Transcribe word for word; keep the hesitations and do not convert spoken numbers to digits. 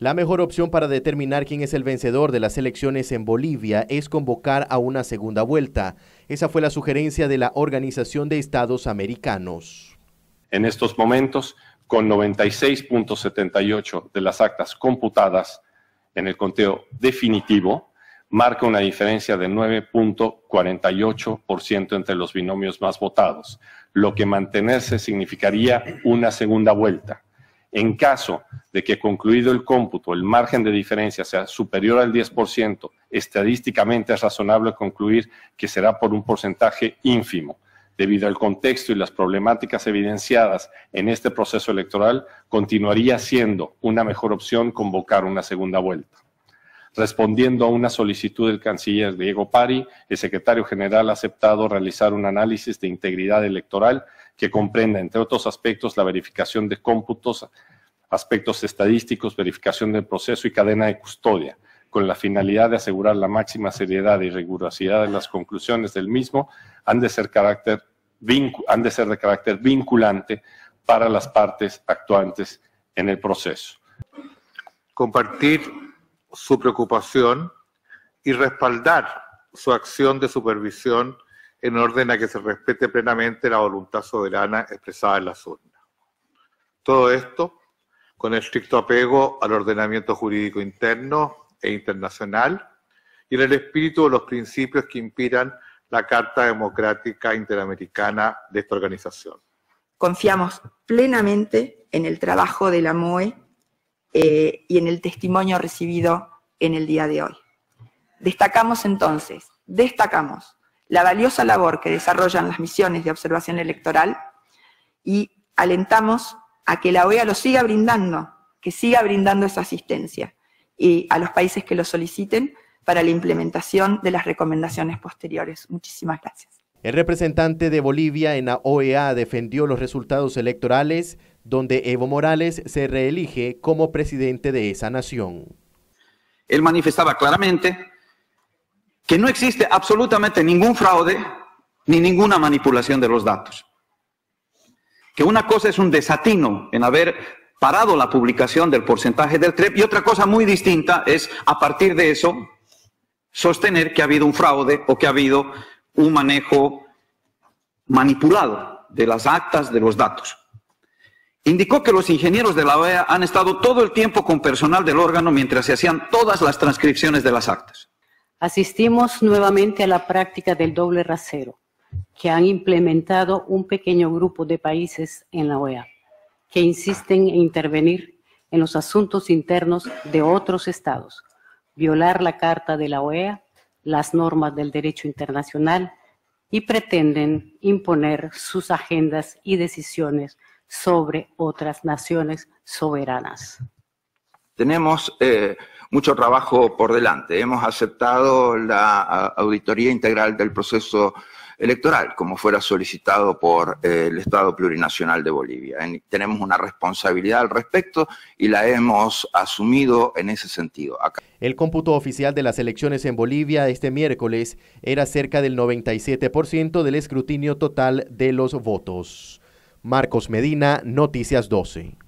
La mejor opción para determinar quién es el vencedor de las elecciones en Bolivia es convocar a una segunda vuelta. Esa fue la sugerencia de la Organización de Estados Americanos. En estos momentos, con noventa y seis punto setenta y ocho de las actas computadas en el conteo definitivo, marca una diferencia de nueve punto cuarenta y ocho por ciento entre los binomios más votados, lo que mantenerse significaría una segunda vuelta. En caso de que concluido el cómputo el margen de diferencia sea superior al diez por ciento, estadísticamente es razonable concluir que será por un porcentaje ínfimo. Debido al contexto y las problemáticas evidenciadas en este proceso electoral, continuaría siendo una mejor opción convocar una segunda vuelta. Respondiendo a una solicitud del canciller Diego Pari, el secretario general ha aceptado realizar un análisis de integridad electoral que comprenda, entre otros aspectos, la verificación de cómputos, aspectos estadísticos, verificación del proceso y cadena de custodia, con la finalidad de asegurar la máxima seriedad y rigurosidad de las conclusiones del mismo, han de ser, carácter, han de ser de carácter vinculante para las partes actuantes en el proceso. Compartir su preocupación y respaldar su acción de supervisión en orden a que se respete plenamente la voluntad soberana expresada en las urnas. Todo esto con estricto apego al ordenamiento jurídico interno e internacional y en el espíritu de los principios que inspiran la Carta Democrática Interamericana de esta organización. Confiamos plenamente en el trabajo de la M O E eh, y en el testimonio recibido en el día de hoy. Destacamos entonces, destacamos la valiosa labor que desarrollan las misiones de observación electoral y alentamos a que la O E A lo siga brindando, que siga brindando esa asistencia y a los países que lo soliciten para la implementación de las recomendaciones posteriores. Muchísimas gracias. El representante de Bolivia en la O E A defendió los resultados electorales, donde Evo Morales se reelige como presidente de esa nación. Él manifestaba claramente que no existe absolutamente ningún fraude ni ninguna manipulación de los datos. Que una cosa es un desatino en haber parado la publicación del porcentaje del T R E P y otra cosa muy distinta es, a partir de eso, sostener que ha habido un fraude o que ha habido un manejo manipulado de las actas, de los datos. Indicó que los ingenieros de la O E A han estado todo el tiempo con personal del órgano mientras se hacían todas las transcripciones de las actas. Asistimos nuevamente a la práctica del doble rasero, que han implementado un pequeño grupo de países en la O E A, que insisten en intervenir en los asuntos internos de otros estados, violar la Carta de la O E A, las normas del derecho internacional y pretenden imponer sus agendas y decisiones sobre otras naciones soberanas. Tenemos eh, mucho trabajo por delante. Hemos aceptado la a, auditoría integral del proceso electoral, como fuera solicitado por eh, el Estado Plurinacional de Bolivia. En, tenemos una responsabilidad al respecto y la hemos asumido en ese sentido. Acá. El cómputo oficial de las elecciones en Bolivia este miércoles era cerca del noventa y siete por ciento del escrutinio total de los votos. Marcos Medina, Noticias doce.